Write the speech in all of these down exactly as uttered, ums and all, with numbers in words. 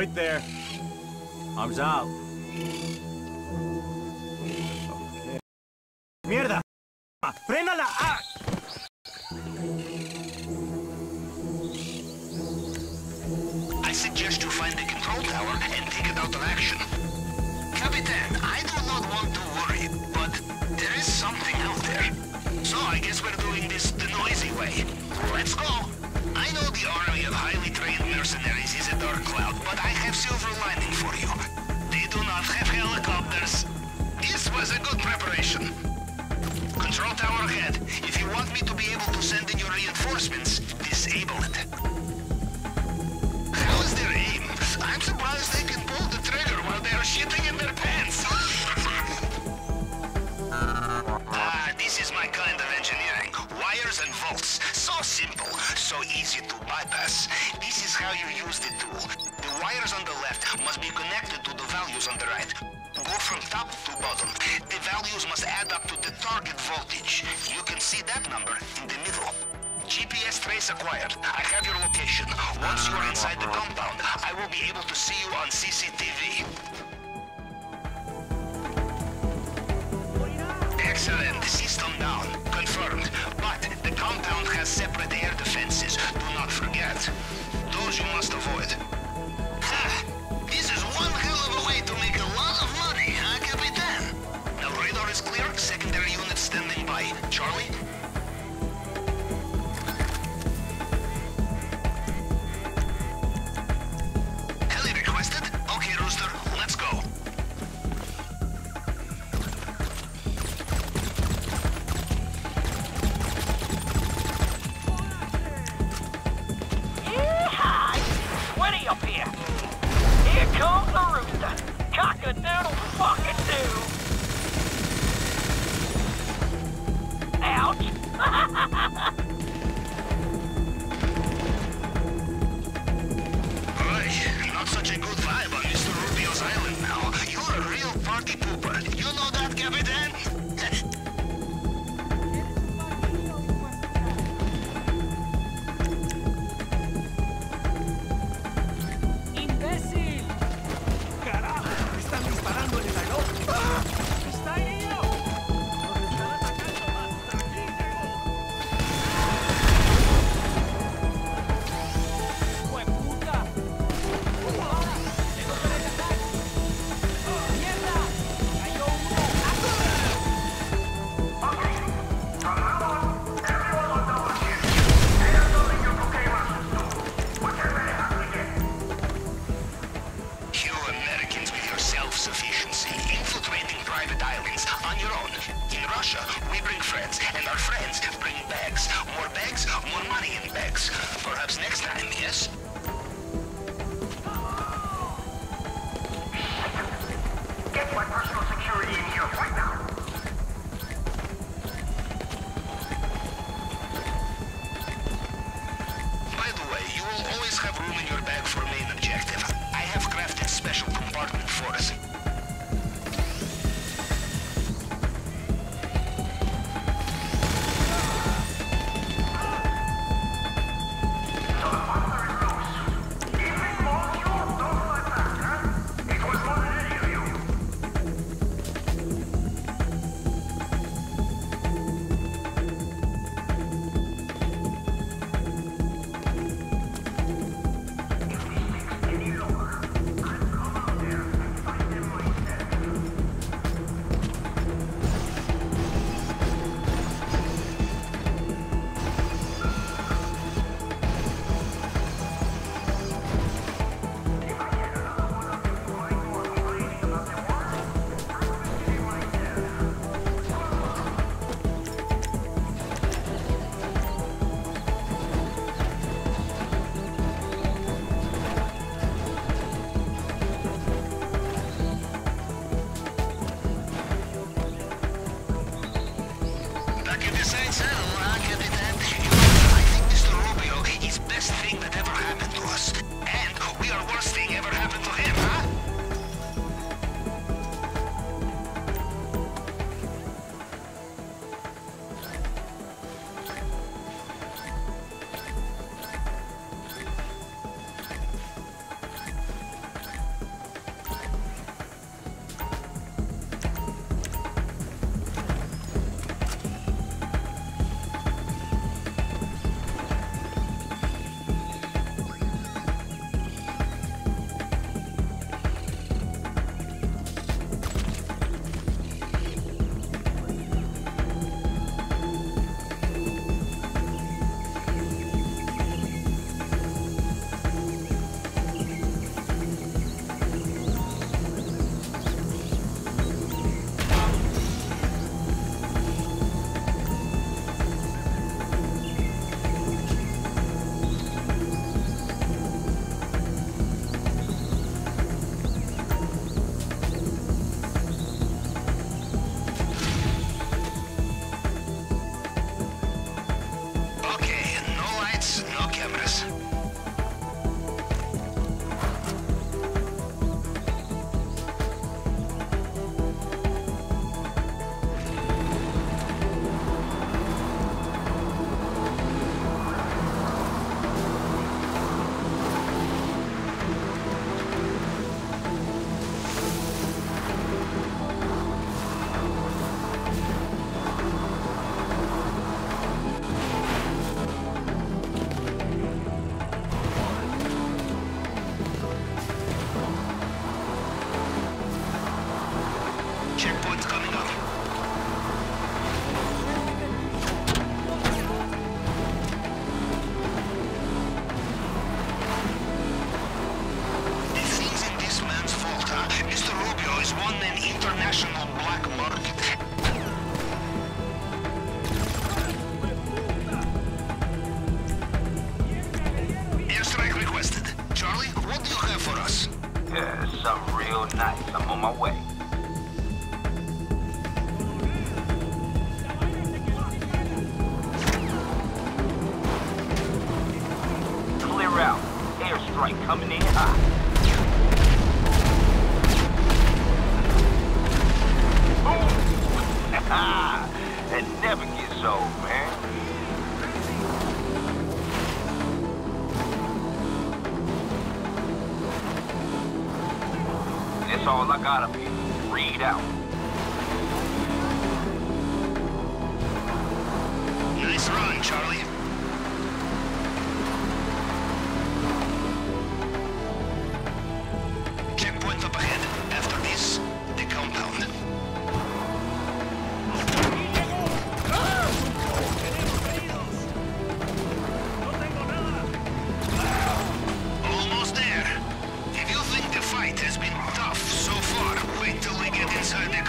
Wait there. Arms out. Okay. Mierda! ¡Frénala! ¡Ah! I suggest you find the control tower and take it out of action. Capitan, I do not want to worry, but there is something out there. So I guess we're doing this the noisy way. Let's go! I know the army of highly trained mercenaries is a dark cloud, but I have silver lining for you. They do not have helicopters. This was a good preparation. Control tower ahead. If you want me to be able to send in your reinforcements, disable it. How is their aim? I'm surprised they can pull the trigger while they are shitting in their pants. Ah, this is my kind of engineering. Wires and volts. So simple, so easy to bypass. This is how you use the tool. The wires on the left must be connected to the values on the right. Go from top to bottom. The values must add up to the target voltage. You can see that number in the middle. G P S trace acquired. I have your location. Once you are inside the compound, I will be able to see you on C C T V. Excellent. System down. Confirmed. But the compound has separate air defenses. Do not forget. Those you must avoid. Ha! This is one hell of a way to make a lot of money, huh, Capitan? Now radar is clear. Secondary unit standing by. Charlie? Heli requested? Okay, Rooster. Let's go. Up here. Here comes the rooster. Cock-a-doodle fucking do. Ouch. Boy, not such a good vibe on Mister Rubio's island now. You're a real party pooper. You know that, Capitan? On my way. Clear out. Airstrike coming in hot. That never gets old, man. That's all I got up here. Read out. Nice run, Charlie. Checkpoint up ahead. After this, the compound. Almost there. If you think the fight has been tough so far, wait till we get inside the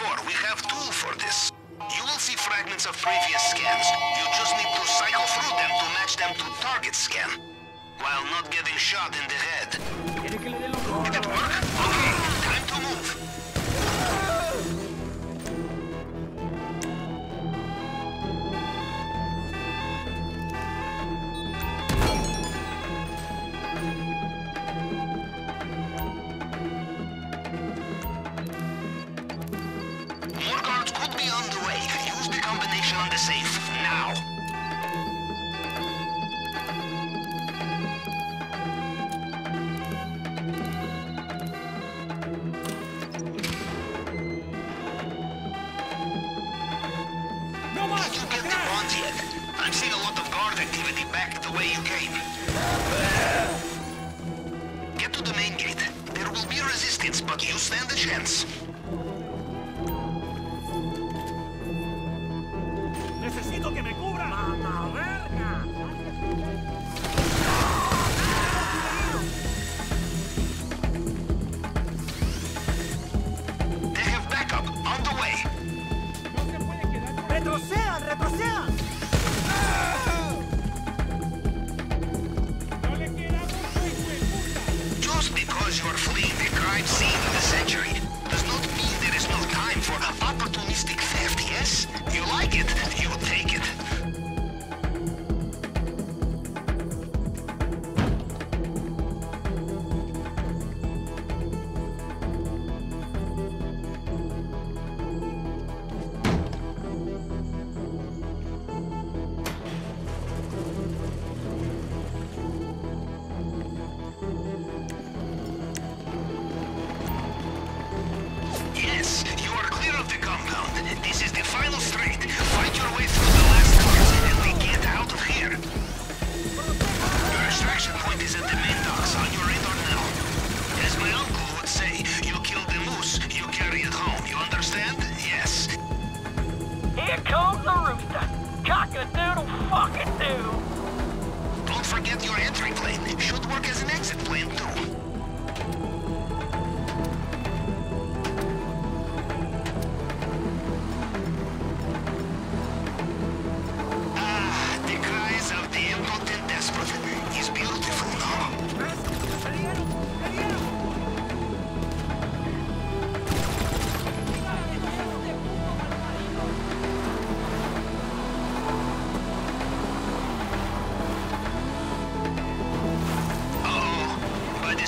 before, we have tool for this. You will see fragments of previous scans. You just need to cycle through them to match them to target scan, while not getting shot in the head. Did it work? Okay, time to move. More guards could be on the way. Use the combination on the safe, now. Did you get the bonds yet? I'm seeing a lot of guard activity back the way you came. Get to the main gate. There will be resistance, but you stand a chance. ¡Necesito que me cubra! ¡Mamá verga! They have backup on the way. ¡Retrocedan! ¡Retrocedan! Just because you are fleeing the crime scene of the century does not mean there is no time for opportunistic theft, yes? You like it, you take it. Yes, you are clear of the compound. This is the final straight. Find your way through the last cars and we get out of here. Your extraction point is at the main docks on your radar now. As my uncle would say, you kill the moose, you carry it home. You understand? Yes. Here comes the rooster. Cock-a-doodle fucking do. Don't forget your entry plane. Should work as an exit plane too. Ah, the cries of the impotent despot is beautiful, no? Uh-oh, but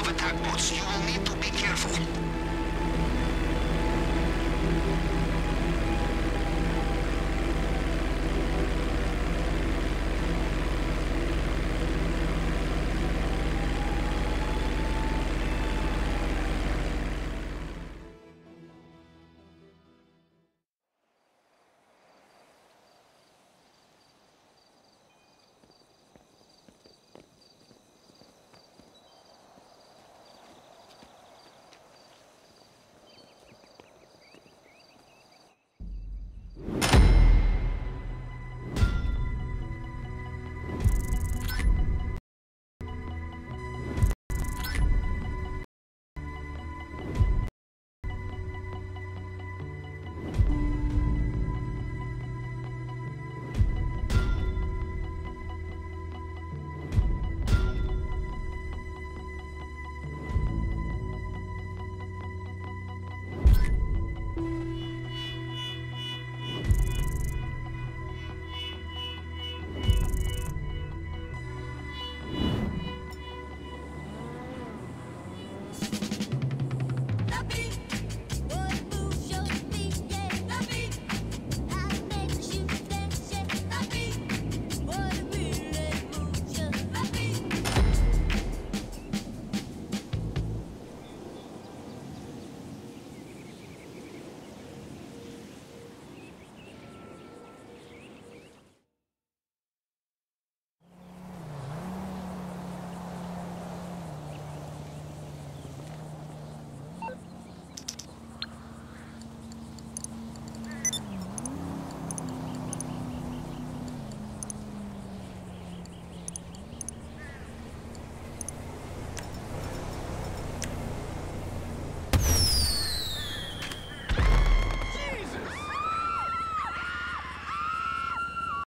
of attack boats. You will need to be careful.